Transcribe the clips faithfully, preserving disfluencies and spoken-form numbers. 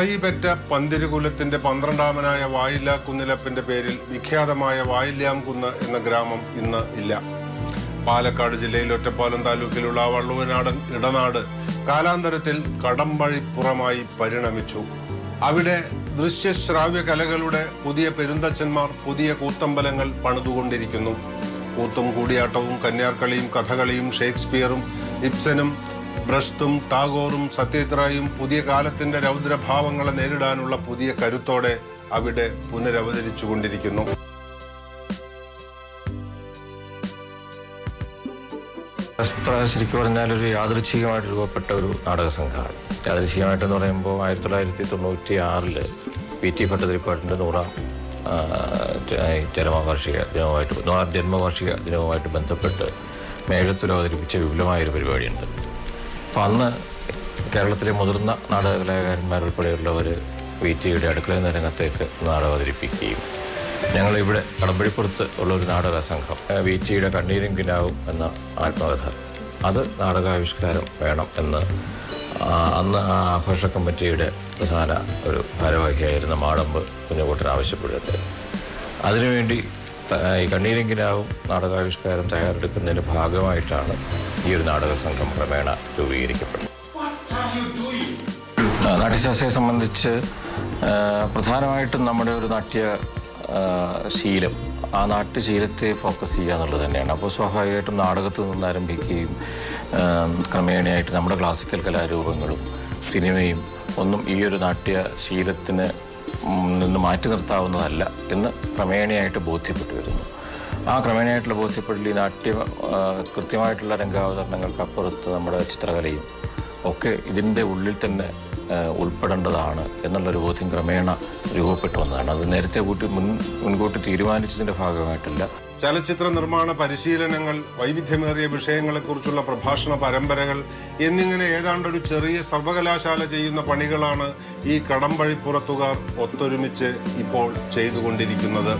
പറയിപ്പറ്റ പന്തിരുകുലത്തിന്റെ പന്ത്രണ്ടാമനായ വായില്ല കുന്നിലപ്പന്റെ പേരിൽ വിഖ്യാതമായ വായില്യാം കുന്ന് എന്ന ഗ്രാമം ഇന്ന് ഇല്ല. പാലക്കാട് ജില്ലയിൽ ഒറ്റപ്പാലം താലൂക്കിലുള്ള വള്ളുവനാടൻ ഇടനാട് കാലാന്തരത്തിൽ കടമ്പഴിപ്പുറമായി പരിണമിച്ചു. അവിടെ ദൃശ്യശ്രാവ്യ കലകളുടെ പുതിയ പെരുന്തച്ഛന്മാർ പുതിയ കൂത്തമ്പലങ്ങൾ പണിതുകൊണ്ടിരിക്കുന്നു. കൂത്തും കൂടിയാട്ടവും കന്യാർക്കളിയും കഥകളിയും ഷേക്സ്പിയറും ഇബ്സനും ബ്രഷ്തും ടാഗോറും സത്യത്രയും പുതിയ കാലത്തിന്റെ രൗദ്രഭാവങ്ങളെ നേരിടാനുള്ള പുതിയ കരുത്തോടെ അവിടെ പുനരവതരിച്ചുകൊണ്ടിരിക്കുന്നു. ശാസ്ത്ര ശരിക്കും പറഞ്ഞാൽ ഒരു യാദൃച്ഛികമായിട്ട് രൂപപ്പെട്ട ഒരു നാടക സംഘമാണ്. യാദൃച്ഛികമായിട്ടെന്ന് പറയുമ്പോൾ ആയിരത്തി തൊള്ളായിരത്തി തൊണ്ണൂറ്റി ആറില് പി ടി ഭട്ടതിരിപ്പാടിൻ്റെ നൂറാം ജന്മവാർഷിക ദിനവുമായിട്ട് ജന്മവാർഷിക ദിനവുമായിട്ട് ബന്ധപ്പെട്ട് മേഴത്തിൽ അവതരിപ്പിച്ച വിപുലമായൊരു പരിപാടിയുണ്ട്. അപ്പോൾ അന്ന് കേരളത്തിലെ മുതിർന്ന നാടക കലാകാരന്മാരുൾപ്പെടെയുള്ളവർ വി ടിയുടെ അടുക്കള രംഗത്തേക്ക് നാടകം അവതരിപ്പിക്കുകയും ഞങ്ങളിവിടെ കടമ്പഴിപ്പുറത്ത് ഉള്ളൊരു നാടക സംഘം വി ടിയുടെ കണ്ണീരും കിനാവും എന്ന ആത്മകഥ അത് നാടകാവിഷ്കാരം വേണം എന്ന് അന്ന് ആ ആഘോഷ കമ്മിറ്റിയുടെ പ്രധാന ഒരു ഭാരവാഹിയായിരുന്ന മാടമ്പ് കുഞ്ഞുകുട്ടൻ ആവശ്യപ്പെടുന്നത്. അതിനുവേണ്ടി ഈ കണ്ണീരും കിനാവും നാടകാവിഷ്കാരം തയ്യാറെടുക്കുന്നതിൻ്റെ ഭാഗമായിട്ടാണ് ഈ ഒരു നാടക സംഘം ക്രമേണ രൂപീകരിക്കപ്പെട്ടത്. നാട്യശാസ്ത്രയെ സംബന്ധിച്ച് പ്രധാനമായിട്ടും നമ്മുടെ ഒരു നാട്യ ശീലം ആ നാട്യശീലത്തെ ഫോക്കസ് ചെയ്യുക എന്നുള്ളത് തന്നെയാണ്. അപ്പോൾ സ്വാഭാവികമായിട്ടും നാടകത്തിൽ നിന്ന് ആരംഭിക്കുകയും ക്രമേണയായിട്ട് നമ്മുടെ ക്ലാസിക്കൽ കലാരൂപങ്ങളും സിനിമയും ഒന്നും ഈ ഒരു നാട്യശീലത്തിന് നിന്ന് മാറ്റി നിർത്താവുന്നതല്ല എന്ന് ക്രമേണയായിട്ട് ബോധ്യപ്പെട്ടു വരുന്നു. ആ ക്രമേണയായിട്ടുള്ള ബോധ്യപ്പെടൽ ഈ നാട്യ കൃത്യമായിട്ടുള്ള രംഗാവതരണങ്ങൾക്കപ്പുറത്ത് നമ്മുടെ ചിത്രകലയും ഒക്കെ ഇതിൻ്റെ ഉള്ളിൽ തന്നെ ഉൾപ്പെടേണ്ടതാണ് എന്നുള്ളൊരു ബോധ്യം ക്രമേണ രൂപപ്പെട്ടു വന്നതാണ്. അത് നേരത്തെ കൂട്ടി മുൻ മുൻകൂട്ടി തീരുമാനിച്ചതിൻ്റെ ഭാഗമായിട്ടില്ല. ചലച്ചിത്ര നിർമ്മാണ പരിശീലനങ്ങൾ, വൈവിധ്യമേറിയ വിഷയങ്ങളെക്കുറിച്ചുള്ള പ്രഭാഷണ പരമ്പരകൾ എന്നിങ്ങനെ ഏതാണ്ടൊരു ചെറിയ സർവകലാശാല ചെയ്യുന്ന പണികളാണ് ഈ കടമ്പഴിപ്പുറത്തുകാർ ഒത്തൊരുമിച്ച് ഇപ്പോൾ ചെയ്തുകൊണ്ടിരിക്കുന്നത്.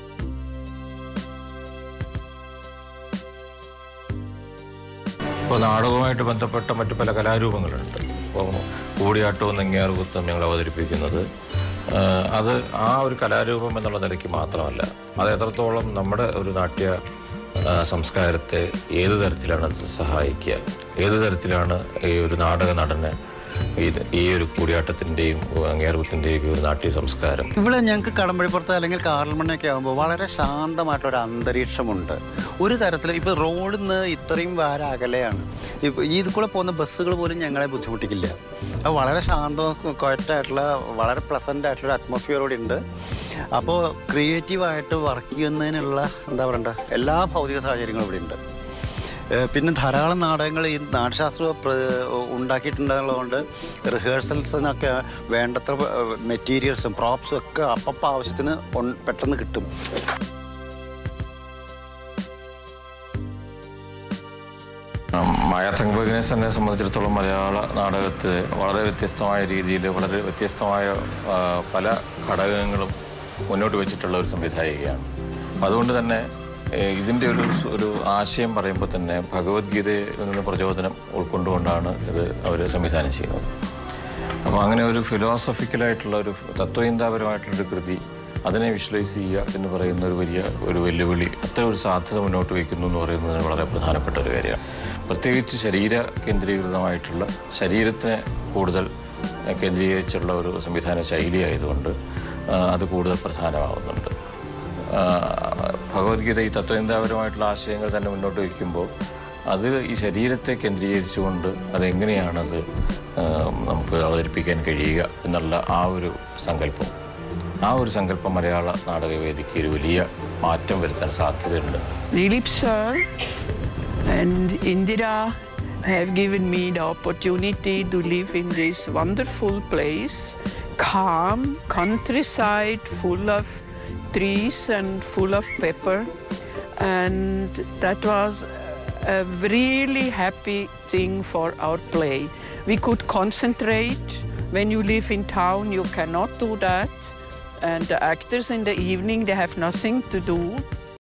ഇപ്പോൾ നാടകവുമായിട്ട് ബന്ധപ്പെട്ട മറ്റു പല കലാരൂപങ്ങളുണ്ട്. ഇപ്പോൾ കൂടിയാട്ടവും നെങ്ങേറുകുത്തും ഞങ്ങൾ അവതരിപ്പിക്കുന്നത് അത് ആ ഒരു കലാരൂപം എന്നുള്ള നിലയ്ക്ക് മാത്രമല്ല, അത് എത്രത്തോളം നമ്മുടെ ഒരു നാട്യ സംസ്കാരത്തെ ഏത് തരത്തിലാണ് അത് സഹായിക്കുക, ഏത് തരത്തിലാണ് ഈ ഒരു നാടക നടന് ഇത് ഈ ഒരു കൂടിയാട്ടത്തിൻ്റെയും അങ്ങേറുകത്തിൻ്റെയും ഒരു നാട്യ സംസ്കാരം. ഇവിടെ ഞങ്ങൾക്ക് കടമ്പഴിപ്പുറത്ത് അല്ലെങ്കിൽ കാറൽമണ്ണയൊക്കെ ആകുമ്പോൾ വളരെ ശാന്തമായിട്ടുള്ളൊരു അന്തരീക്ഷമുണ്ട്. ഒരു തരത്തിൽ ഇപ്പോൾ റോഡിൽ നിന്ന് ഇത്രയും വാരം അകലെയാണ്. ഇപ്പോൾ ഇതിൽ കൂടെ പോകുന്ന ബസ്സുകൾ പോലും ഞങ്ങളെ ബുദ്ധിമുട്ടിക്കില്ല. അത് വളരെ ശാന്തവും ക്വയറ്റായിട്ടുള്ള വളരെ പ്ലസൻ്റ് ആയിട്ടുള്ളൊരു അറ്റ്മോസ്ഫിയർ ഇവിടെ ഉണ്ട്. അപ്പോൾ ക്രിയേറ്റീവായിട്ട് വർക്ക് ചെയ്യുന്നതിനുള്ള എന്താ പറയണ്ട എല്ലാ ഭൗതിക സാഹചര്യങ്ങളും ഇവിടെ ഉണ്ട്. പിന്നെ ധാരാളം നാടകങ്ങൾ ഈ നാട്യശാസ്ത്രം ഉണ്ടാക്കിയിട്ടുള്ളതുകൊണ്ട് റിഹേഴ്സൽസിനൊക്കെ വേണ്ടത്ര മെറ്റീരിയൽസും പ്രോപ്സും ഒക്കെ അപ്പം ആവശ്യത്തിന് പെട്ടെന്ന് കിട്ടും. മായ സംഘവിഘ്നേശനെ സംബന്ധിച്ചിടത്തോളം മലയാള നാടകത്തിൽ വളരെ വ്യത്യസ്തമായ രീതിയിൽ വളരെ വ്യത്യസ്തമായ പല ഘടകങ്ങളും മുന്നോട്ട് വെച്ചിട്ടുള്ള ഒരു സംവിധായികയാണ്. അതുകൊണ്ട് തന്നെ ഇതിൻ്റെ ഒരു ഒരു ആശയം പറയുമ്പോൾ തന്നെ ഭഗവത്ഗീതയിൽ നിന്ന് പ്രചോദനം ഉൾക്കൊണ്ടുകൊണ്ടാണ് ഇത് അവർ സംവിധാനം ചെയ്യുന്നത്. അപ്പോൾ അങ്ങനെ ഒരു ഫിലോസഫിക്കലായിട്ടുള്ള ഒരു തത്വചിന്താപരമായിട്ടുള്ളൊരു കൃതി അതിനെ വിഷ്വലൈസ് ചെയ്യുക എന്ന് പറയുന്ന ഒരു വലിയ ഒരു വെല്ലുവിളി, അത്ര ഒരു സാധ്യത മുന്നോട്ട് വയ്ക്കുന്നു എന്ന് പറയുന്നത് വളരെ പ്രധാനപ്പെട്ട ഒരു കാര്യമാണ്. പ്രത്യേകിച്ച് ശരീര കേന്ദ്രീകൃതമായിട്ടുള്ള ശരീരത്തിനെ കൂടുതൽ കേന്ദ്രീകരിച്ചുള്ള ഒരു സംവിധാന ശൈലി ആയതുകൊണ്ട് അത് കൂടുതൽ പ്രധാനമാവുന്നുണ്ട്. ഭഗവത്ഗീത ഈ തത്വചിന്താപരമായിട്ടുള്ള ആശയങ്ങൾ തന്നെ മുന്നോട്ട് വയ്ക്കുമ്പോൾ അത് ഈ ശരീരത്തെ കേന്ദ്രീകരിച്ചുകൊണ്ട് അതെങ്ങനെയാണത് നമുക്ക് അവതരിപ്പിക്കാൻ കഴിയുക എന്നുള്ള ആ ഒരു സങ്കല്പം ആ ഒരു സങ്കല്പം മലയാള നാടകവേദിക്ക് ഒരു വലിയ മാറ്റം വരുത്താൻ സാധ്യതയുണ്ട്. Dileep sir and Indira have given me the opportunity to live in this wonderful place, calm countryside full of trees and full of pepper, and that was a really happy thing for our play. We could concentrate. When you live in town, you cannot do that, and the actors in the evening, they have nothing to do.